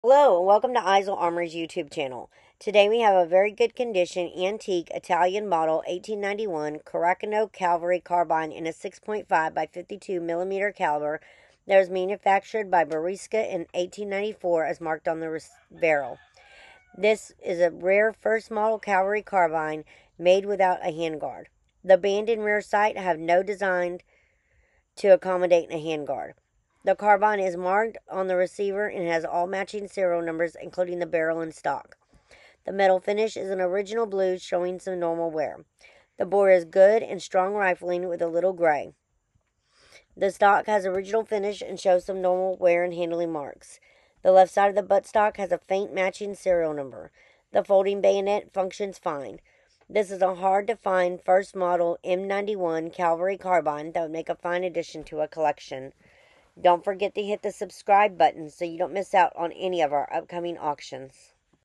Hello and welcome to Eisel Armory's YouTube channel. Today we have a very good condition antique Italian model 1891 Caracano Cavalry carbine in a 6.5 by 52 millimeter caliber that was manufactured by Bariska in 1894 as marked on the barrel. This is a rare first model cavalry carbine made without a handguard. The band and rear sight have no design to accommodate a handguard. The carbine is marked on the receiver and has all matching serial numbers, including the barrel and stock. The metal finish is an original blue, showing some normal wear. The bore is good and strong rifling with a little gray. The stock has original finish and shows some normal wear and handling marks. The left side of the buttstock has a faint matching serial number. The folding bayonet functions fine. This is a hard-to-find first model M91 Cavalry carbine that would make a fine addition to a collection. Don't forget to hit the subscribe button so you don't miss out on any of our upcoming auctions.